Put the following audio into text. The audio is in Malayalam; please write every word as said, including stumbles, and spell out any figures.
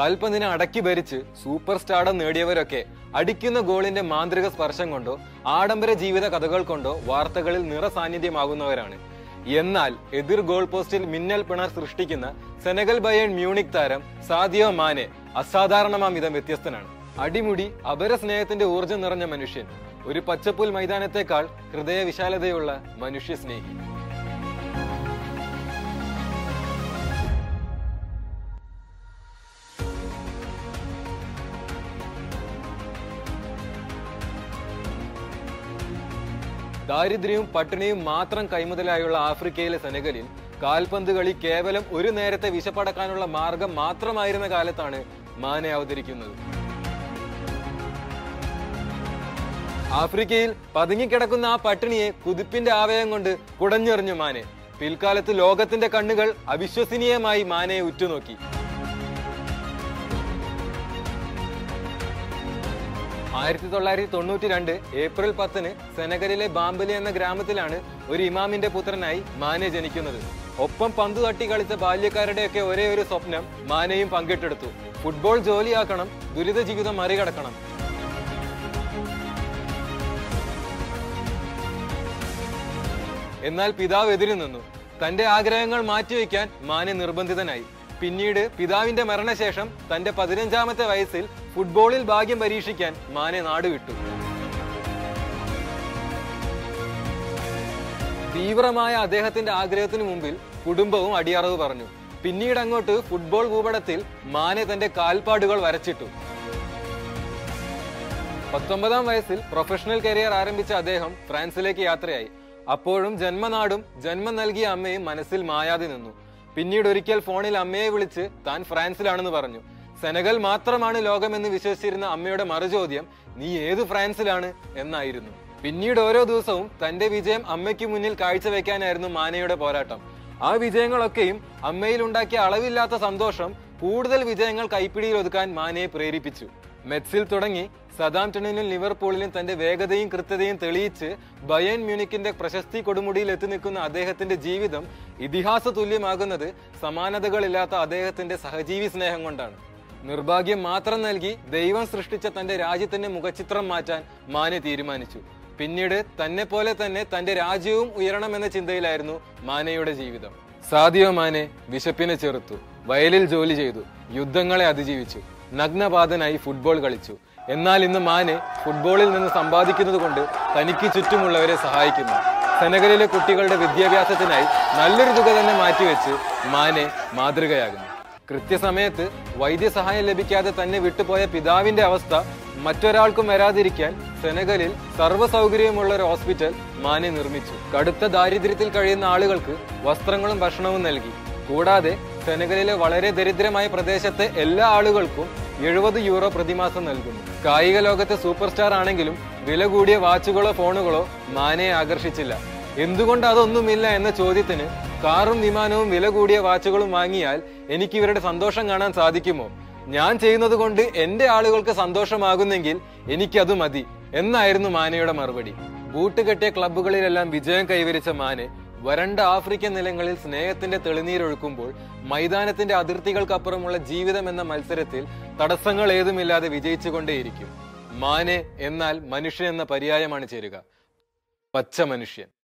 കാൽപന്തിനെ അടക്കി ഭരിച്ച് സൂപ്പർ സ്റ്റാർഡം നേടിയവരൊക്കെ അടിക്കുന്ന ഗോളിന്റെ മാന്ത്രിക സ്പർശം കൊണ്ടോ ആഡംബര ജീവിത കഥകൾ കൊണ്ടോ വാർത്തകളിൽ നിറസാന്നിധ്യമാകുന്നവരാണ്. എന്നാൽ എതിർ ഗോൾ പോസ്റ്റിൽ മിന്നൽ പിണർ സൃഷ്ടിക്കുന്ന സെനഗൽ ബയേൺ മ്യൂണിക് താരം സാദിയോ മാനെ അസാധാരണമാം വിധം വ്യത്യസ്തനാണ്. അടിമുടി അപര സ്നേഹത്തിന്റെ ഊർജ്ജം നിറഞ്ഞ മനുഷ്യൻ, ഒരു പച്ചപ്പുൽ മൈതാനത്തെക്കാൾ ഹൃദയ വിശാലതയുള്ള മനുഷ്യ സ്നേഹി. ദാരിദ്ര്യവും പട്ടിണിയും മാത്രം കൈമുതലായുള്ള ആഫ്രിക്കയിലെ സെനഗലിൽ കാൽപന്ത് കളി കേവലം ഒരു നേരത്തെ വിശപ്പടക്കാനുള്ള മാർഗം മാത്രമായിരുന്ന കാലത്താണ് മാനെ അവതരിക്കുന്നത്. ആഫ്രിക്കയിൽ പതുങ്ങിക്കിടക്കുന്ന ആ പട്ടിണിയെ കുതിപ്പിന്റെ ആവേശം കൊണ്ട് കുടഞ്ഞെറിഞ്ഞു മാനെ. പിൽക്കാലത്ത് ലോകത്തിന്റെ കണ്ണുകൾ അവിശ്വസനീയമായി മാനയെ ഉറ്റുനോക്കി. ആയിരത്തി തൊള്ളായിരത്തി തൊണ്ണൂറ്റി രണ്ട് ഏപ്രിൽ പത്തിന് സെനഗലിലെ ബാംബലി എന്ന ഗ്രാമത്തിലാണ് ഒരു ഇമാമിന്റെ പുത്രനായി മാനെ ജനിക്കുന്നത്. ഒപ്പം പന്തു തട്ടി കളിച്ച ബാല്യക്കാരുടെയൊക്കെ ഒരേ ഒരു സ്വപ്നം മാനെയും പങ്കിട്ടെടുത്തു. ഫുട്ബോൾ ജോലിയാക്കണം, ദുരിത ജീവിതം മറികടക്കണം. എന്നാൽ പിതാവ് എതിരു നിന്നു. തന്റെ ആഗ്രഹങ്ങൾ മാറ്റിവെക്കാൻ മാനെ നിർബന്ധിതനായി. പിന്നീട് പിതാവിന്റെ മരണശേഷം തന്റെ പതിനഞ്ചാമത്തെ വയസ്സിൽ ഫുട്ബോളിൽ ഭാഗ്യം പരീക്ഷിക്കാൻ മാനെ നാടുവിട്ടു. തീവ്രമായ അദ്ദേഹത്തിന്റെ ആഗ്രഹത്തിനു മുമ്പിൽ കുടുംബവും അടിയറവ് പറഞ്ഞു. പിന്നീട് അങ്ങോട്ട് ഫുട്ബോൾ ഭൂപടത്തിൽ മാനെ തന്റെ കാൽപ്പാടുകൾ വരച്ചിട്ടു. പത്തൊമ്പതാം വയസ്സിൽ പ്രൊഫഷണൽ കരിയർ ആരംഭിച്ച അദ്ദേഹം ഫ്രാൻസിലേക്ക് യാത്രയായി. അപ്പോഴും ജന്മനാടും ജന്മം നൽകിയ അമ്മയും മനസ്സിൽ മായാതെ നിന്നു. പിന്നീട് ഒരിക്കൽ ഫോണിൽ അമ്മയെ വിളിച്ച് താൻ ഫ്രാൻസിലാണെന്ന് പറഞ്ഞു. സെനഗൽ മാത്രമാണ് ലോകമെന്ന് വിശ്വസിച്ചിരുന്ന അമ്മയുടെ മറുചോദ്യം, നീ ഏത് ഫ്രാൻസിലാണ് എന്നായിരുന്നു. പിന്നീട് ഓരോ ദിവസവും തന്റെ വിജയം അമ്മയ്ക്ക് മുന്നിൽ കാഴ്ചവെക്കാനായിരുന്നു മാനയുടെ പോരാട്ടം. ആ വിജയങ്ങളൊക്കെയും അമ്മയിൽ ഉണ്ടാക്കിയ അളവില്ലാത്ത സന്തോഷം കൂടുതൽ വിജയങ്ങൾ കൈപ്പിടിയിൽ ഒതുക്കാൻ മാനയെ പ്രേരിപ്പിച്ചു. മെറ്റ്സിൽ തുടങ്ങി സതാംപ്ടണിലും ലിവർപൂളിലും തന്റെ വേഗതയും കൃത്യതയും തെളിയിച്ച് ബയേൺ മ്യൂണിക്കിന്റെ പ്രശസ്തി കൊടുമുടിയിൽ എത്തി നിൽക്കുന്ന അദ്ദേഹത്തിന്റെ ജീവിതം ഇതിഹാസ തുല്യമാകുന്നത് സമാനതകളില്ലാത്ത അദ്ദേഹത്തിന്റെ സഹജീവി സ്നേഹം കൊണ്ടാണ്. നിർഭാഗ്യം മാത്രം നൽകി ദൈവം സൃഷ്ടിച്ച തന്റെ രാജ്യത്തിന്റെ മുഖചിത്രം മാറ്റാൻ മാനെ തീരുമാനിച്ചു. പിന്നീട് തന്നെ പോലെ തന്നെ തന്റെ രാജ്യവും ഉയരണമെന്ന ചിന്തയിലായിരുന്നു മാനയുടെ ജീവിതം. സാദിയോ മാനെ വിശപ്പിനെ ചെറുത്തു, വയലിൽ ജോലി ചെയ്തു, യുദ്ധങ്ങളെ അതിജീവിച്ചു, നഗ്നപാതനായി ഫുട്ബോൾ കളിച്ചു. എന്നാൽ ഇന്ന് മാനെ ഫുട്ബോളിൽ നിന്ന് സമ്പാദിക്കുന്നത് കൊണ്ട് തനിക്ക് ചുറ്റുമുള്ളവരെ സഹായിക്കുന്നു. സെനഗലിലെ കുട്ടികളുടെ വിദ്യാഭ്യാസത്തിനായി നല്ലൊരു തുക തന്നെ മാറ്റിവെച്ച് മാനെ മാതൃകയാകുന്നു. കൃത്യസമയത്ത് വൈദ്യസഹായം ലഭിക്കാതെ തന്നെ വിട്ടുപോയ പിതാവിന്റെ അവസ്ഥ മറ്റൊരാൾക്കും വരാതിരിക്കാൻ സെനഗലിൽ സർവ്വ സൗകര്യമുള്ള ഒരു ഹോസ്പിറ്റൽ മാനെ നിർമ്മിച്ചു. കടുത്ത ദാരിദ്ര്യത്തിൽ കഴിയുന്ന ആളുകൾക്ക് വസ്ത്രങ്ങളും ഭക്ഷണവും നൽകി. കൂടാതെ സെനഗലിലെ വളരെ ദരിദ്രമായ പ്രദേശത്തെ എല്ലാ ആളുകൾക്കും എഴുപത് യൂറോ പ്രതിമാസം നൽകുന്നു. കായിക ലോകത്തെ സൂപ്പർ സ്റ്റാർ ആണെങ്കിലും വില കൂടിയ വാച്ചുകളോ ഫോണുകളോ മാനയെ ആകർഷിച്ചില്ല. എന്തുകൊണ്ട് അതൊന്നുമില്ല എന്ന ചോദ്യത്തിന് കാറും വിമാനവും വില കൂടിയ വാച്ചുകളും വാങ്ങിയാൽ എനിക്ക് ഇവരുടെ സന്തോഷം കാണാൻ സാധിക്കുമോ? ഞാൻ ചെയ്യുന്നത് കൊണ്ട് എന്റെ ആളുകൾക്ക് സന്തോഷമാകുന്നെങ്കിൽ എനിക്കത് മതി എന്നായിരുന്നു മാനയുടെ മറുപടി. ബൂട്ട് കെട്ടിയ ക്ലബ്ബുകളിലെല്ലാം വിജയം കൈവരിച്ച മാനെ വരണ്ട ആഫ്രിക്കൻ നിലങ്ങളിൽ സ്നേഹത്തിന്റെ തെളിനീരൊഴുക്കുമ്പോൾ മൈതാനത്തിന്റെ അതിർത്തികൾക്കപ്പുറമുള്ള ജീവിതം എന്ന മത്സരത്തിൽ തടസ്സങ്ങൾ ഏതുമില്ലാതെ വിജയിച്ചുകൊണ്ടേയിരിക്കും. മാനെ എന്നാൽ മനുഷ്യൻ എന്ന പര്യായമാണ് ചേരുക. പച്ച മനുഷ്യൻ.